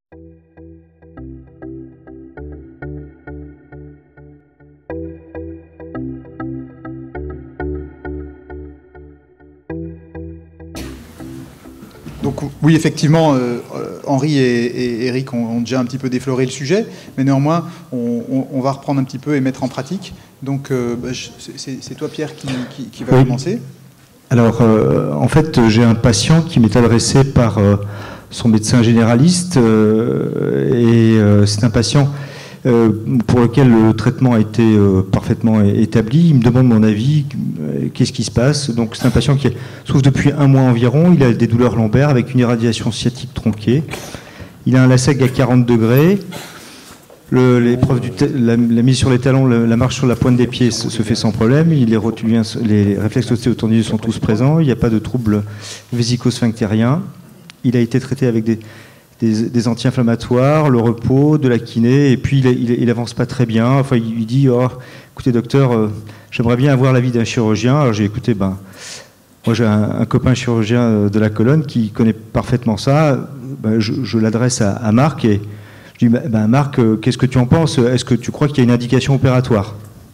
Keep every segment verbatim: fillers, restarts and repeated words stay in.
Donc oui, effectivement, euh, Henri et, et Eric ont, ont déjà un petit peu défloré le sujet, mais néanmoins, on, on, on va reprendre un petit peu et mettre en pratique. Donc euh, bah, c'est toi, Pierre, qui, qui, qui va oui. commencer. Alors, euh, en fait, j'ai un patient qui m'est adressé par euh, son médecin généraliste, euh, et euh, c'est un patient euh, pour lequel le traitement a été euh, parfaitement établi. Il me demande mon avis, euh, qu'est-ce qui se passe. Donc, c'est un patient qui souffre depuis un mois environ. Il a des douleurs lombaires avec une irradiation sciatique tronquée. Il a un LASEG à quarante degrés. Le, l'épreuve du la, la mise sur les talons, la, la marche sur la pointe des pieds se, se fait sans problème. Il est rotuliens, les réflexes ostéotendineux sont tous présents. Il n'y a pas de troubles vésico-sphinctériens. Il a été traité avec des, des, des anti-inflammatoires, le repos, de la kiné, et puis il, il, il avance pas très bien. Enfin, il lui dit oh, écoutez docteur, euh, j'aimerais bien avoir l'avis d'un chirurgien. Alors j'ai écouté, ben, moi j'ai un, un copain chirurgien de la colonne qui connaît parfaitement ça. Ben, je, je l'adresse à, à Marc et je dis, ben Marc, euh, qu'est-ce que tu en penses? Est-ce que tu crois qu'il y a une indication opératoire?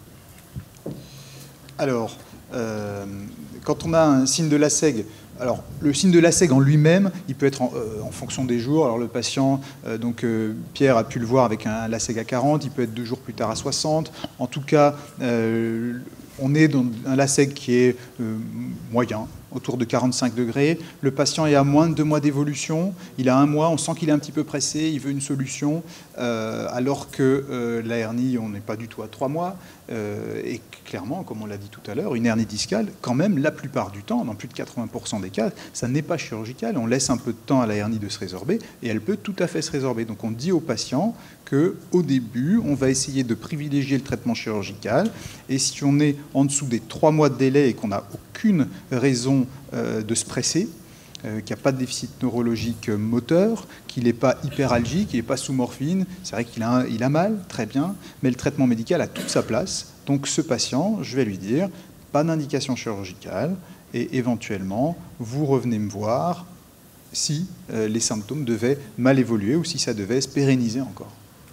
Alors, euh, quand on a un signe de LASEG, alors le signe de LASEG en lui-même, il peut être en, euh, en fonction des jours. Alors le patient, euh, donc euh, Pierre a pu le voir avec un LASEG à quarante, il peut être deux jours plus tard à soixante. En tout cas, euh, on est dans un LASEG qui est euh, moyen, autour de quarante-cinq degrés. Le patient est à moins de deux mois d'évolution. Il a un mois, on sent qu'il est un petit peu pressé, il veut une solution, euh, alors que euh, la hernie, on n'est pas du tout à trois mois. Euh, et clairement, comme on l'a dit tout à l'heure, une hernie discale, quand même, la plupart du temps, dans plus de quatre-vingts pour cent des cas, ça n'est pas chirurgical. On laisse un peu de temps à la hernie de se résorber et elle peut tout à fait se résorber. Donc on dit au patient qu'au début, on va essayer de privilégier le traitement chirurgical. Et si on est en dessous des trois mois de délai et qu'on n'a aucune raison euh, de se presser, euh, qu'il n'y a pas de déficit neurologique moteur, qu'il n'est pas hyperalgique, qu'il n'est pas sous morphine, c'est vrai qu'il a, il a mal, très bien, mais le traitement médical a toute sa place. Donc ce patient, je vais lui dire, pas d'indication chirurgicale, et éventuellement, vous revenez me voir si euh, les symptômes devaient mal évoluer ou si ça devait se pérenniser encore.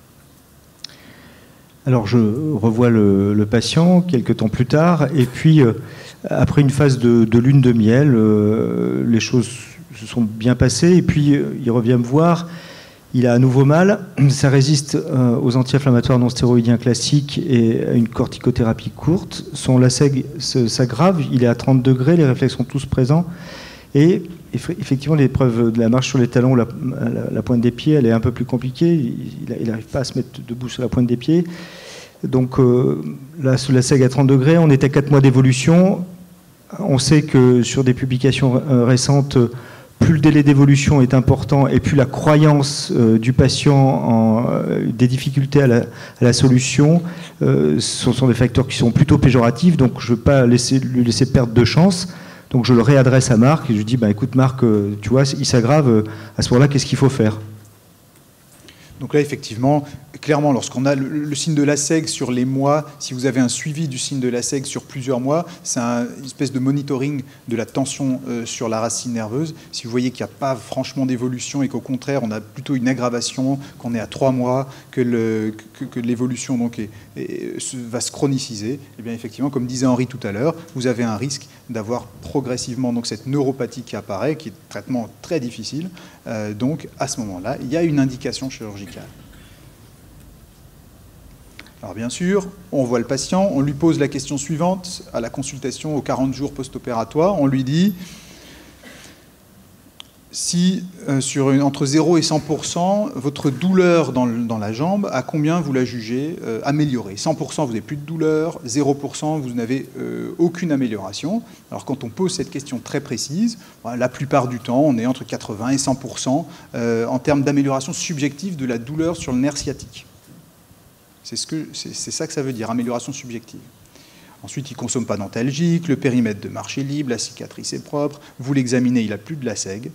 Alors je revois le, le patient quelques temps plus tard, et puis euh, après une phase de, de lune de miel, euh, les choses se sont bien passées, et puis euh, il revient me voir, il a à nouveau mal, ça résiste euh, aux anti-inflammatoires non stéroïdiens classiques et à une corticothérapie courte, son LASEG s'aggrave, il est à trente degrés, les réflexes sont tous présents, et effectivement l'épreuve de la marche sur les talons, la, la, la pointe des pieds, elle est un peu plus compliquée, il n'arrive pas à se mettre debout sur la pointe des pieds. Donc euh, là, sous la LASEG à trente degrés, on est à quatre mois d'évolution. On sait que sur des publications récentes, plus le délai d'évolution est important et plus la croyance euh, du patient en euh, des difficultés à la, à la solution, euh, ce sont des facteurs qui sont plutôt péjoratifs, donc je ne veux pas laisser, lui laisser perdre de chance. Donc je le réadresse à Marc et je lui dis bah, écoute Marc, euh, tu vois, il s'aggrave, euh, à ce moment-là, qu'est-ce qu'il faut faire? Donc là, effectivement, clairement, lorsqu'on a le, le signe de LASEG sur les mois, si vous avez un suivi du signe de LASEG sur plusieurs mois, c'est un, une espèce de monitoring de la tension euh, sur la racine nerveuse. Si vous voyez qu'il n'y a pas franchement d'évolution et qu'au contraire, on a plutôt une aggravation, qu'on est à trois mois, que, le, que, que l'évolution donc est, est, va se chroniciser, eh bien effectivement, comme disait Henri tout à l'heure, vous avez un risque d'avoir progressivement donc, cette neuropathie qui apparaît, qui est un traitement très difficile. Euh, donc, à ce moment-là, il y a une indication chirurgicale. Alors bien sûr, on voit le patient, on lui pose la question suivante à la consultation aux quarante jours post-opératoire, on lui dit si euh, sur une, entre zéro et cent pour cent, votre douleur dans, le, dans la jambe, à combien vous la jugez euh, améliorée? cent pour cent, vous n'avez plus de douleur, zéro pour cent, vous n'avez euh, aucune amélioration. Alors quand on pose cette question très précise, bah, la plupart du temps, on est entre quatre-vingts et cent pour cent euh, en termes d'amélioration subjective de la douleur sur le nerf sciatique. C'est ce que, c'est, c'est ça que ça veut dire, amélioration subjective. Ensuite, il ne consomme pas d'antalgique, le périmètre de marche est libre, la cicatrice est propre, vous l'examinez, il n'a plus de LASEG.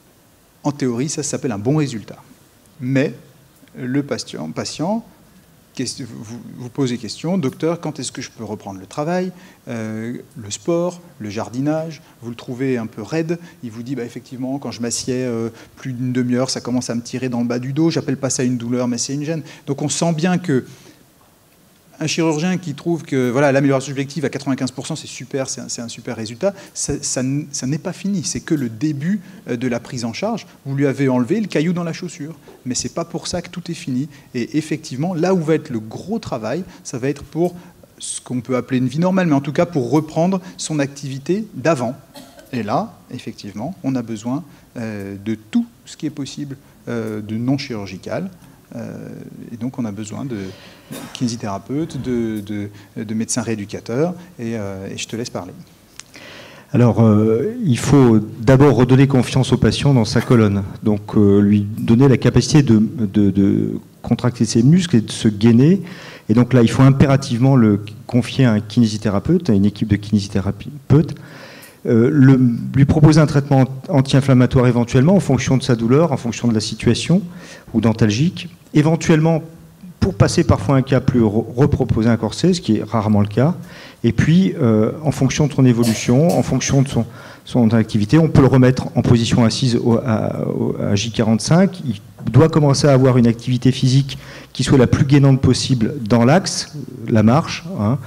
En théorie, ça s'appelle un bon résultat. Mais le patient, patient vous, vous posez question, docteur, quand est-ce que je peux reprendre le travail, euh, le sport, le jardinage, vous le trouvez un peu raide, il vous dit bah, effectivement quand je m'assieds euh, plus d'une demi-heure, ça commence à me tirer dans le bas du dos, j'appelle pas ça une douleur mais c'est une gêne. Donc on sent bien que un chirurgien qui trouve que voilà, l'amélioration subjective à quatre-vingt-quinze pour cent, c'est super, c'est un, un super résultat, ça, ça, ça n'est pas fini. C'est que le début de la prise en charge. Vous lui avez enlevé le caillou dans la chaussure. Mais ce n'est pas pour ça que tout est fini. Et effectivement, là où va être le gros travail, ça va être pour ce qu'on peut appeler une vie normale, mais en tout cas pour reprendre son activité d'avant. Et là, effectivement, on a besoin euh, de tout ce qui est possible euh, de non chirurgical. Euh, et donc on a besoin de kinésithérapeutes, de, de, de médecins rééducateurs, et, euh, et je te laisse parler. Alors, euh, il faut d'abord redonner confiance au patient dans sa colonne, donc euh, lui donner la capacité de, de, de contracter ses muscles et de se gainer. Et donc là, il faut impérativement le confier à un kinésithérapeute, à une équipe de kinésithérapeutes, Euh, le, lui proposer un traitement anti-inflammatoire éventuellement en fonction de sa douleur, en fonction de la situation, ou dentalgique. Éventuellement, pour passer parfois un cas plus, reproposer un corset, ce qui est rarement le cas. Et puis, euh, en fonction de son évolution, en fonction de son, son activité, on peut le remettre en position assise au, à, à J quarante-cinq. Il doit commencer à avoir une activité physique qui soit la plus gainante possible dans l'axe, la marche, hein.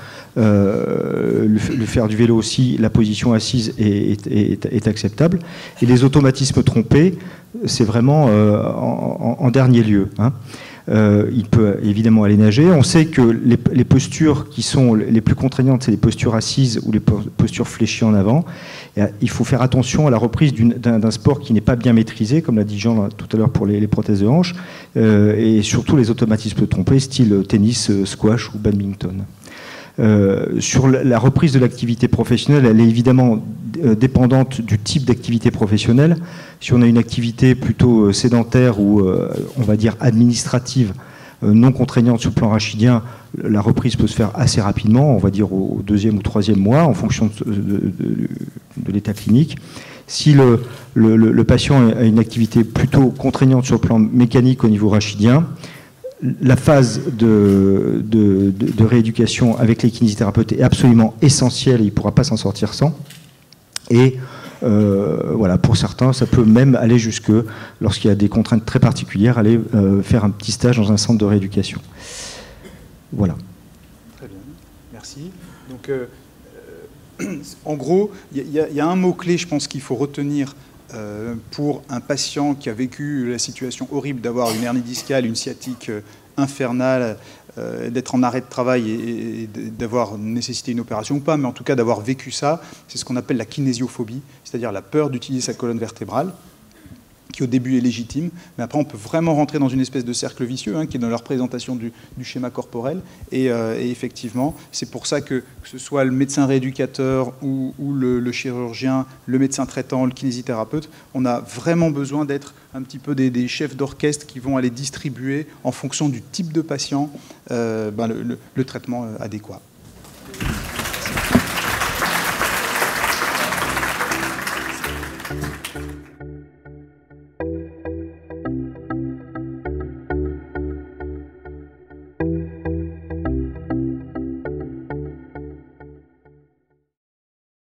Euh, le, le faire du vélo aussi, la position assise est, est, est acceptable. Et les automatismes trompés, c'est vraiment euh, en, en, en dernier lieu, hein. Euh, il peut évidemment aller nager. On sait que les, les postures qui sont les plus contraignantes, c'est les postures assises ou les postures fléchies en avant. Et il faut faire attention à la reprise d'un, d'un sport qui n'est pas bien maîtrisé, comme l'a dit Jean tout à l'heure pour les, les prothèses de hanche, euh, et surtout les automatismes trompés, style tennis, squash ou badminton. Euh, sur la reprise de l'activité professionnelle, elle est évidemment euh, dépendante du type d'activité professionnelle. Si on a une activité plutôt euh, sédentaire ou, euh, on va dire, administrative, euh, non contraignante sur le plan rachidien, la reprise peut se faire assez rapidement, on va dire au, au deuxième ou troisième mois, en fonction de, de, de, de l'état clinique. Si le, le, le patient a une activité plutôt contraignante sur le plan mécanique au niveau rachidien, la phase de, de, de, de rééducation avec les kinésithérapeutes est absolument essentielle et il ne pourra pas s'en sortir sans. Et euh, voilà, pour certains, ça peut même aller jusque, lorsqu'il y a des contraintes très particulières, aller euh, faire un petit stage dans un centre de rééducation. Voilà. Très bien, merci. Donc, euh, euh, en gros, il y, y, y a un mot-clé, je pense, qu'il faut retenir Euh, pour un patient qui a vécu la situation horrible d'avoir une hernie discale, une sciatique euh, infernale, euh, d'être en arrêt de travail et, et d'avoir nécessité une opération ou pas, mais en tout cas d'avoir vécu ça, c'est ce qu'on appelle la kinésiophobie, c'est-à-dire la peur d'utiliser sa colonne vertébrale, qui au début est légitime, mais après on peut vraiment rentrer dans une espèce de cercle vicieux, hein, qui est dans la représentation du, du schéma corporel, et, euh, et effectivement, c'est pour ça que, que ce soit le médecin rééducateur ou, ou le, le chirurgien, le médecin traitant, le kinésithérapeute, on a vraiment besoin d'être un petit peu des, des chefs d'orchestre qui vont aller distribuer, en fonction du type de patient, euh, ben le, le, le traitement adéquat. Merci.